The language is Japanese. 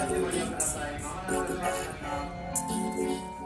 でご利用ください。まもなくドアしました。